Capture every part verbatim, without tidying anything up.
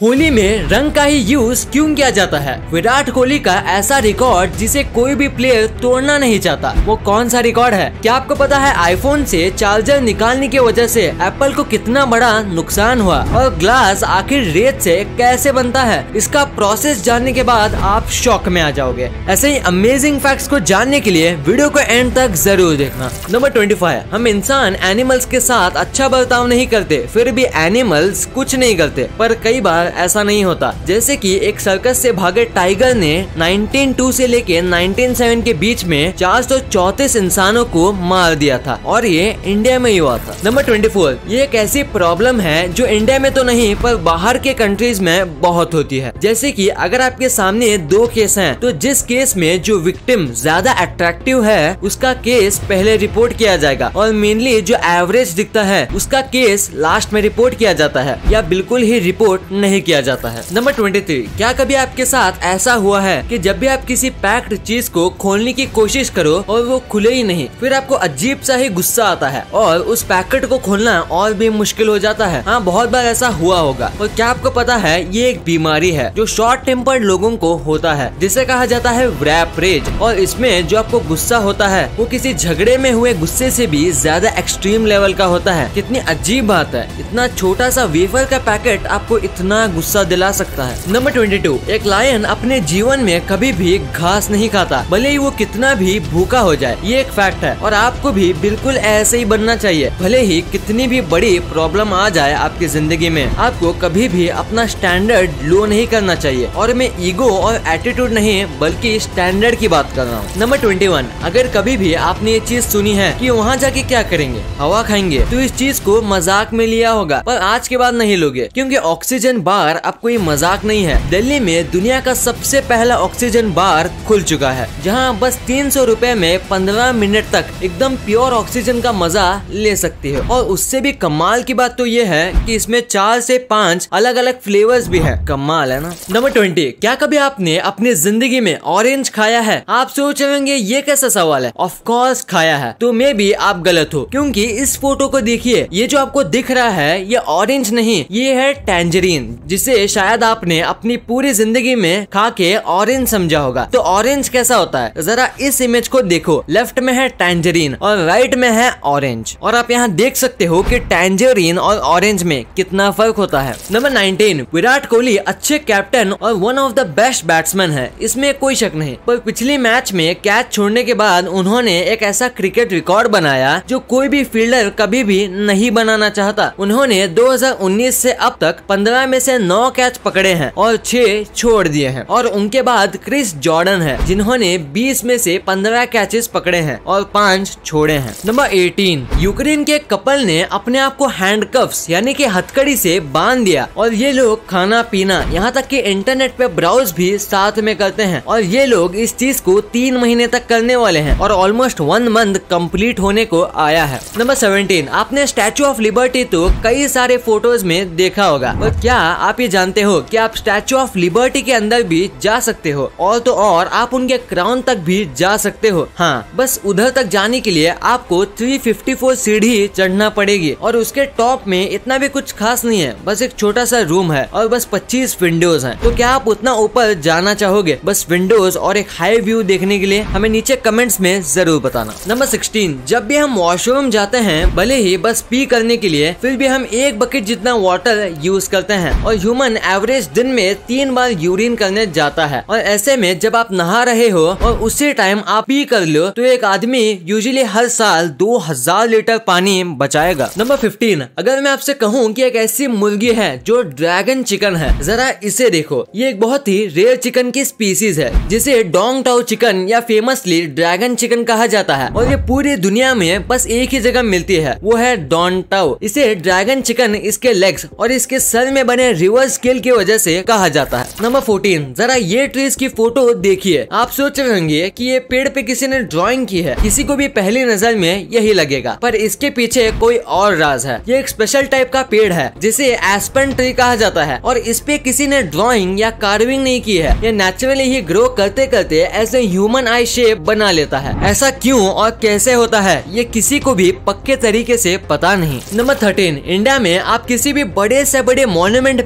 होली में रंग का ही यूज क्यों किया जाता है? विराट कोहली का ऐसा रिकॉर्ड जिसे कोई भी प्लेयर तोड़ना नहीं चाहता, वो कौन सा रिकॉर्ड है? क्या आपको पता है आईफोन से चार्जर निकालने की वजह से एप्पल को कितना बड़ा नुकसान हुआ? और ग्लास आखिर रेत से कैसे बनता है? इसका प्रोसेस जानने के बाद आप शॉक में आ जाओगे। ऐसे ही अमेजिंग फैक्ट्स को जानने के लिए वीडियो को एंड तक जरूर देखना। नंबर ट्वेंटी फाइव, हम इंसान एनिमल्स के साथ अच्छा बर्ताव नहीं करते, फिर भी एनिमल्स कुछ नहीं करते। पर कई बार ऐसा नहीं होता। जैसे कि एक सर्कस से भागे टाइगर ने नाइनटीन ओ टू से लेके नाइनटीन ओ सेवन के बीच में चार सौ चौंतीस इंसानों को मार दिया था और ये इंडिया में ही हुआ था। नंबर ट्वेंटी फोर, ये एक ऐसी प्रॉब्लम है जो इंडिया में तो नहीं पर बाहर के कंट्रीज में बहुत होती है। जैसे कि अगर आपके सामने दो केस हैं, तो जिस केस में जो विक्टिम ज्यादा अट्रैक्टिव है उसका केस पहले रिपोर्ट किया जाएगा और मेनली जो एवरेज दिखता है उसका केस लास्ट में रिपोर्ट किया जाता है या बिल्कुल ही रिपोर्ट नहीं किया जाता है। नंबर ट्वेंटी थ्री, क्या कभी आपके साथ ऐसा हुआ है कि जब भी आप किसी पैक्ड चीज को खोलने की कोशिश करो और वो खुले ही नहीं, फिर आपको अजीब सा ही गुस्सा आता है और उस पैकेट को खोलना और भी मुश्किल हो जाता है? हाँ, बहुत बार ऐसा हुआ होगा। और क्या आपको पता है ये एक बीमारी है जो शॉर्ट टेम्पर्ड लोगों को होता है, जिसे कहा जाता है रैप रेज। और इसमें जो आपको गुस्सा होता है वो किसी झगड़े में हुए गुस्से से भी ज्यादा एक्सट्रीम लेवल का होता है। कितनी अजीब बात है, इतना छोटा सा वेफर का पैकेट आपको इतना गुस्सा दिला सकता है। नंबर ट्वेंटी टू, एक लायन अपने जीवन में कभी भी घास नहीं खाता, भले ही वो कितना भी भूखा हो जाए। ये एक फैक्ट है और आपको भी बिल्कुल ऐसे ही बनना चाहिए। भले ही कितनी भी बड़ी प्रॉब्लम आ जाए आपकी जिंदगी में, आपको कभी भी अपना स्टैंडर्ड लो नहीं करना चाहिए। और मैं ईगो और एटीट्यूड नहीं बल्कि स्टैंडर्ड की बात कर रहा हूँ। नंबर ट्वेंटी वन, अगर कभी भी आपने ये चीज सुनी है कि वहाँ जाके क्या करेंगे, हवा खाएंगे, तो इस चीज को मजाक में लिया होगा, पर आज के बाद नहीं लोगे, क्योंकि ऑक्सीजन बार अब कोई मजाक नहीं है। दिल्ली में दुनिया का सबसे पहला ऑक्सीजन बार खुल चुका है, जहां बस तीन सौ रुपए में पंद्रह मिनट तक एकदम प्योर ऑक्सीजन का मजा ले सकती है। और उससे भी कमाल की बात तो ये है कि इसमें चार से पाँच अलग अलग फ्लेवर्स भी है। कमाल है ना। नंबर ट्वेंटी, क्या कभी आपने अपनी जिंदगी में ऑरेंज खाया है? आप सोच रहे होंगे ये कैसा सवाल है। ऑफ कोर्स खाया है, तो मे भी आप गलत हो, क्योंकि इस फोटो को देखिए, ये जो आपको दिख रहा है ये ऑरेंज नहीं, ये है टैंजरीन, जिसे शायद आपने अपनी पूरी जिंदगी में खा के ऑरेंज समझा होगा। तो ऑरेंज कैसा होता है, जरा इस इमेज को देखो। लेफ्ट में है टैंजरीन और राइट में है ऑरेंज, और आप यहाँ देख सकते हो कि टैंजरीन और ऑरेंज में कितना फर्क होता है। नंबर नाइनटीन, विराट कोहली अच्छे कैप्टन और one of the best batsman है, इसमें कोई शक नहीं। पर पिछले मैच में कैच छोड़ने के बाद उन्होंने एक ऐसा क्रिकेट रिकॉर्ड बनाया जो कोई भी फील्डर कभी भी नहीं बनाना चाहता। उन्होंने दो हज़ार उन्नीस से अब तक पंद्रह में से नौ कैच पकड़े हैं और छह छोड़ दिए हैं। और उनके बाद क्रिस जॉर्डन है, जिन्होंने बीस में से पंद्रह कैचेस पकड़े हैं और पाँच छोड़े हैं। नंबर एटीन, यूक्रेन के कपल ने अपने आप को हैंडकफ्स यानी कि हथकड़ी से बांध दिया और ये लोग खाना पीना यहाँ तक कि इंटरनेट पे ब्राउज भी साथ में करते हैं। और ये लोग इस चीज को तीन महीने तक करने वाले हैं और ऑलमोस्ट वन मंथ कंप्लीट होने को आया है। नंबर सेवेंटीन, आपने स्टैचू ऑफ लिबर्टी तो कई सारे फोटोज में देखा होगा, और क्या आप ये जानते हो कि आप स्टैचू ऑफ लिबर्टी के अंदर भी जा सकते हो, और तो और आप उनके क्राउन तक भी जा सकते हो। हाँ, बस उधर तक जाने के लिए आपको तीन सौ चौवन सीढ़ी चढ़ना पड़ेगी और उसके टॉप में इतना भी कुछ खास नहीं है, बस एक छोटा सा रूम है और बस पच्चीस विंडोज हैं। तो क्या आप उतना ऊपर जाना चाहोगे बस विंडोज और एक हाई व्यू देखने के लिए? हमें नीचे कमेंट्स में जरूर बताना। नंबर सिक्सटीन, जब भी हम वॉशरूम जाते हैं, भले ही बस पी करने के लिए, फिर भी हम एक बकेट जितना वाटर यूज करते हैं और ह्यूमन एवरेज दिन में तीन बार यूरिन करने जाता है। और ऐसे में जब आप नहा रहे हो और उसी टाइम आप पी कर लो, तो एक आदमी यूजुअली हर साल दो हजार लीटर पानी बचाएगा। नंबर फिफ्टीन, अगर मैं आपसे कहूँ कि एक ऐसी मुर्गी है जो ड्रैगन चिकन है, जरा इसे देखो। ये एक बहुत ही रेयर चिकन की स्पीसीज है जिसे डोंग टाओ चिकन या फेमसली ड्रैगन चिकन कहा जाता है, और ये पूरी दुनिया में बस एक ही जगह मिलती है, वो है डोंग टाओ। इसे ड्रैगन चिकन इसके लेग्स और इसके सर में बने रिवर्स स्केल की वजह से कहा जाता है। नंबर फोर्टीन, जरा ये ट्रीज की फोटो देखिए। आप सोच रहे होंगे कि ये पेड़ पे किसी ने ड्राइंग की है, किसी को भी पहली नजर में यही लगेगा, पर इसके पीछे कोई और राज है। ये एक स्पेशल टाइप का पेड़ है जिसे एस्पेन ट्री कहा जाता है, और इस पे किसी ने ड्राइंग या कार्विंग नहीं की है। ये नेचुरली ही ग्रो करते करते ऐसे ह्यूमन आई शेप बना लेता है। ऐसा क्यों और कैसे होता है ये किसी को भी पक्के तरीके से पता नहीं। नंबर थर्टीन, इंडिया में आप किसी भी बड़े से बड़े मॉन्यूमेंट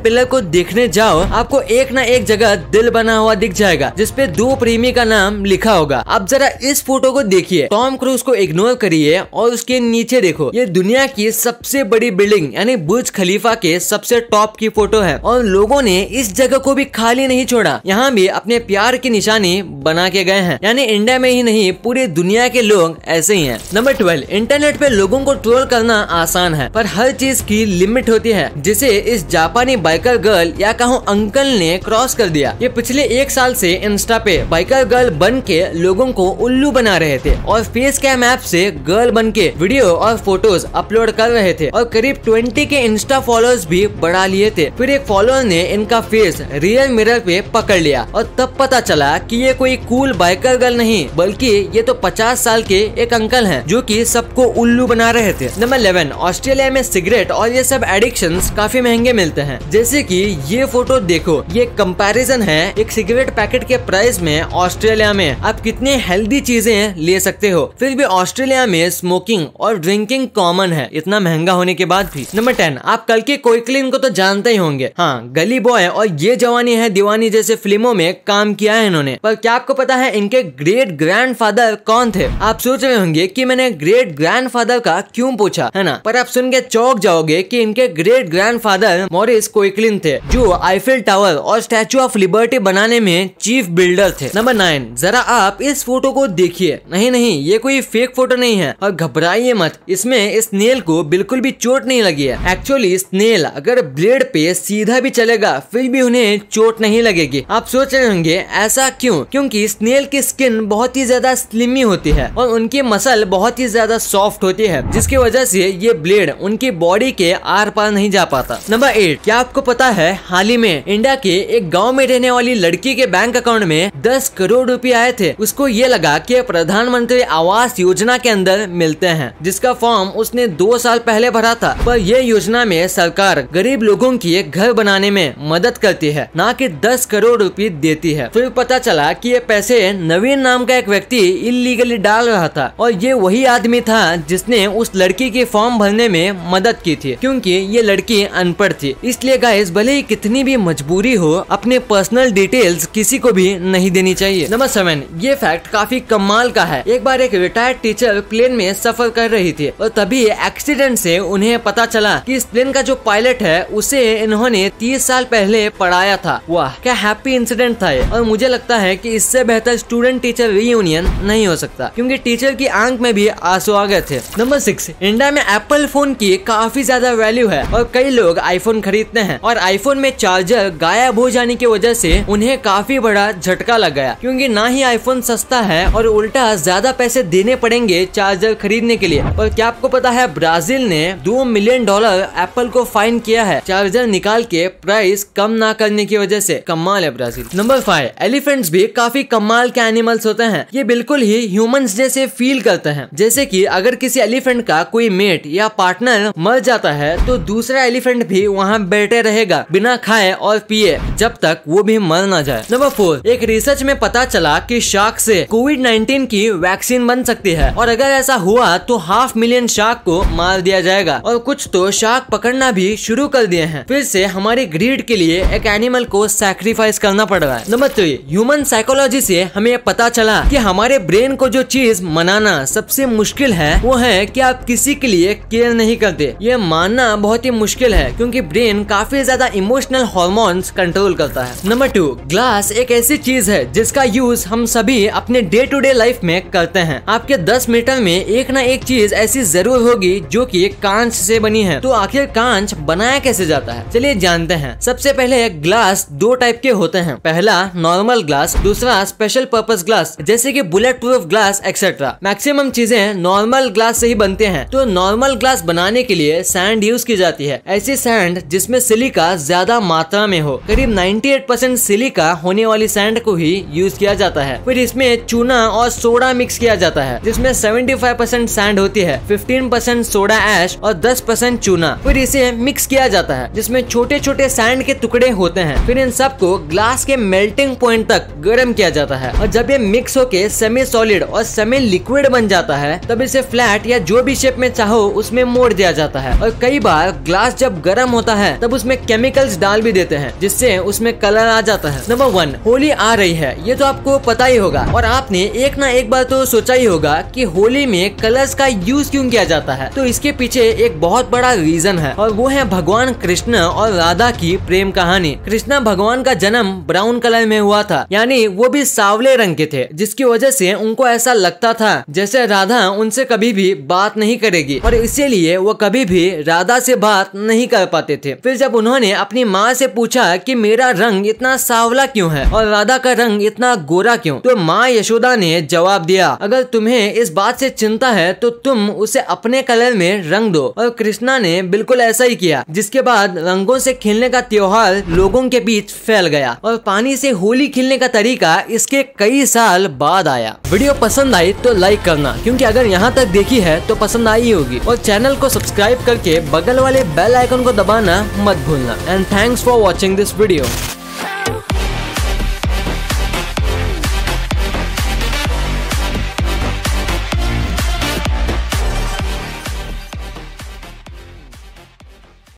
पिलर को देखने जाओ, आपको एक ना एक जगह दिल बना हुआ दिख जाएगा जिसपे दो प्रेमी का नाम लिखा होगा। अब जरा इस फोटो को देखिए, टॉम क्रूज को इग्नोर करिए और उसके नीचे देखो, ये दुनिया की सबसे बड़ी बिल्डिंग यानी बुर्ज खलीफा के सबसे टॉप की फोटो है और लोगों ने इस जगह को भी खाली नहीं छोड़ा, यहाँ भी अपने प्यार की निशानी बना के गए हैं। यानी इंडिया में ही नहीं पूरी दुनिया के लोग ऐसे ही हैं। नंबर ट्वेल्व, इंटरनेट पे लोगों को ट्रोल करना आसान है पर हर चीज की लिमिट होती है, जिसे इस जापानी बाइकर गर्ल या कहूँ अंकल ने क्रॉस कर दिया। ये पिछले एक साल से इंस्टा पे बाइकर गर्ल बन के लोगों को उल्लू बना रहे थे और फेस कैम ऐप से गर्ल बन के वीडियो और फोटोज अपलोड कर रहे थे और करीब बीस के इंस्टा फॉलोअर्स भी बढ़ा लिए थे। फिर एक फॉलोअर ने इनका फेस रियल मिरर पे पकड़ लिया और तब पता चला कि ये कोई कूल बाइकर गर्ल नहीं बल्कि ये तो पचास साल के एक अंकल हैं जो कि सबको उल्लू बना रहे थे। नंबर इलेवन, ऑस्ट्रेलिया में सिगरेट और ये सब एडिक्शंस काफी महंगे मिलते हैं। जैसे कि ये फोटो देखो, ये कंपैरिजन है एक सिगरेट पैकेट के प्राइस में ऑस्ट्रेलिया में आप कितनी हेल्दी चीजें ले सकते हो। फिर भी ऑस्ट्रेलिया में स्मोकिंग और ड्रिंकिंग कॉमन है इतना महंगा होने के बाद भी। नंबर टेन, आप कल के कोइक्लिन को तो जानते ही होंगे। हाँ, गली बॉय और ये जवानी है दीवानी जैसे फिल्मों में काम किया है इन्होंने। पर क्या आपको पता है इनके ग्रेट ग्रैंडफादर कौन थे? आप सोच रहे होंगे कि मैंने ग्रेट ग्रैंडफादर का क्यों पूछा, है ना? पर आप सुन के चौंक जाओगे कि इनके ग्रेट ग्रैंडफादर मॉरिस कोइक्लिन थे जो आईफिल टावर और स्टैचू ऑफ लिबर्टी बनाने में चीफ बिल्डर थे। नंबर नाइन, जरा आप इस फोटो को देखिए। नहीं नहीं, ये कोई फेक फोटो नहीं है और घबराइए मत, इसमें स्नेल को बिल्कुल भी चोट नहीं लगी है। एक्चुअली स्नेल अगर ब्लेड पे सीधा भी चलेगा फिर भी उन्हें चोट नहीं लगेगी। आप सोच रहे होंगे ऐसा क्यों? क्योंकि स्नेल की स्किन बहुत ही ज्यादा स्लिमी होती है और उनकी मसल बहुत ही ज्यादा सॉफ्ट होती है जिसकी वजह से ये ब्लेड उनकी बॉडी के आर पार नहीं जा पाता। नंबर एट, क्या आपको पता है हाल ही में इंडिया के एक गांव में रहने वाली लड़की के बैंक अकाउंट में दस करोड़ रुपए आए थे। उसको ये लगा कि प्रधानमंत्री आवास योजना के अंदर मिलते हैं जिसका फॉर्म उसने दो साल पहले भरा था। पर यह योजना में सरकार गरीब लोगों की घर बनाने में मदद करती है, ना कि दस करोड़ रुपए देती है। फिर पता चला कि ये पैसे नवीन नाम का एक व्यक्ति इलीगली डाल रहा था और ये वही आदमी था जिसने उस लड़की के फॉर्म भरने में मदद की थी क्योंकि ये लड़की अनपढ़ थी। इसलिए गाइस, भले ही कितनी भी मजबूरी हो अपने पर्सनल डिटेल्स किसी को भी नहीं देनी चाहिए। नंबर सेवन, ये फैक्ट काफी कमाल का है। एक बार एक रिटायर्ड टीचर प्लेन में सफर कर रही थी और तभी एक्सीडेंट से उन्हें पता चला कि इस प्लेन का जो पायलट है उसे इन्होंने तीस साल पहले पढ़ाया था। वाह, क्या हैप्पी इंसिडेंट था ये। और मुझे लगता है कि इससे बेहतर स्टूडेंट टीचर रीयूनियन नहीं हो सकता क्योंकि टीचर की आंख में भी आंसू आ गए थे। नंबर सिक्स, इंडिया में एप्पल फोन की काफी ज्यादा वैल्यू है और कई लोग आईफोन खरीदते हैं और आईफोन में चार्जर गायब हो जाने की वजह से उन्हें काफी बड़ा झटका लग गया क्योंकि ना ही आईफोन सस्ता है और उल्टा ज्यादा पैसे देने पड़ेंगे चार्जर खरीदने के लिए। और क्या आपको पता है ब्राजील ने दो मिलियन डॉलर एप्पल को फाइन किया है चार्जर निकाल के प्राइस कम ना करने की वजह से। कमाल है ब्राजील। नंबर फाइव, एलिफेंट्स भी काफी कमाल के एनिमल्स होते हैं। ये बिल्कुल ही ह्यूमंस जैसे फील करते हैं। जैसे कि अगर किसी एलिफेंट का कोई मेट या पार्टनर मर जाता है तो दूसरा एलिफेंट भी वहाँ बैठे रहेगा बिना खाए और पिए जब तक वो भी मर ना जाए। नंबर फोर, एक रिसर्च में पता चला कि शार्क से कोविड नाइनटीन की वैक्सीन बन सकती है और अगर ऐसा हुआ तो हाफ मिलियन शार्क को मार दिया जाएगा और कुछ तो शार्क पकड़ना भी शुरू कर दिए हैं। फिर से हमारी ग्रीड के लिए एक एनिमल को सैक्रिफाइस करना पड़ रहा है। नंबर थ्री, ह्यूमन साइकोलॉजी से हमें पता चला कि हमारे ब्रेन को जो चीज मनाना सबसे मुश्किल है वो है कि आप किसी के लिए केयर नहीं करते। ये मानना बहुत ही मुश्किल है क्योंकि ब्रेन काफी ज्यादा इमोशनल हार्मोन्स कंट्रोल करता है। नंबर टू, ग्लास एक ऐसी चीज है जिसका यूज हम सभी अपने डे टू डे लाइफ में करते हैं। आपके दस मीटर में एक ना एक चीज ऐसी जरूर होगी जो कि कांच से बनी है। तो आखिर कांच बनाया कैसे जाता है, चलिए जानते हैं। सबसे पहले ग्लास दो टाइप के होते हैं। पहला नॉर्मल ग्लास, दूसरा स्पेशल पर्पस ग्लास जैसे कि bullet proof glass etcetera. Maximum चीजें नॉर्मल ग्लास से ही बनते हैं। तो नॉर्मल ग्लास बनाने के लिए सैंड यूज की जाती है, ऐसी सैंड जिसमें सिलिका ज्यादा मात्रा में हो। करीब अट्ठानवे परसेंट सिलिका होने वाली सैंड को ही यूज किया जाता है। फिर इसमें चूना और सोडा मिक्स किया जाता है जिसमें पचहत्तर परसेंट सैंड होती है, पंद्रह परसेंट सोडा ऐश और दस परसेंट चूना। फिर इसे मिक्स किया जाता है जिसमें छोटे छोटे सैंड के टुकड़े होते हैं। फिर इन सबको ग्लास के मेल्टिंग पॉइंट तक गर्म किया जाता है और जब ये मिक्स होके सेमी सॉलिड और सेमी लिक्विड बन जाता है तब इसे फ्लैट या जो भी शेप में चाहो उसमें मोड़ दिया जाता है। और कई बार ग्लास जब गर्म होता है तब उसमें उसमें केमिकल्स डाल भी देते हैं जिससे उसमें कलर आ जाता है। नंबर वन, होली आ रही है, ये तो आपको पता ही होगा और आपने एक ना एक बार तो सोचा ही होगा कि होली में कलर्स का यूज क्यों किया जाता है। तो इसके पीछे एक बहुत बड़ा रीजन है और वो है भगवान कृष्ण और राधा की प्रेम कहानी। कृष्ण भगवान का जन्म ब्राउन कलर में हुआ था, यानी वो भी सांवले रंग के थे, जिसकी वजह से उनको ऐसा लगता था जैसे राधा उनसे कभी भी बात नहीं करेगी और इसीलिए वो कभी भी राधा से बात नहीं कर पाते थे। फिर जब उन्होंने अपनी माँ से पूछा कि मेरा रंग इतना सांवला क्यों है और राधा का रंग इतना गोरा क्यों, तो माँ यशोदा ने जवाब दिया, अगर तुम्हें इस बात से चिंता है तो तुम उसे अपने कलर में रंग दो। और कृष्णा ने बिल्कुल ऐसा ही किया, जिसके बाद रंगों से खेलने का त्योहार लोगों के बीच फैल गया और पानी से होली खेलने का तरीका इसके कई साल बाद आया। वीडियो पसंद आई तो लाइक करना, क्योंकि अगर यहाँ तक देखी है तो पसंद आई होगी, और चैनल को सब्सक्राइब करके बगल वाले बेल आइकन को दबाना मत भूलना। And thanks for watching this video.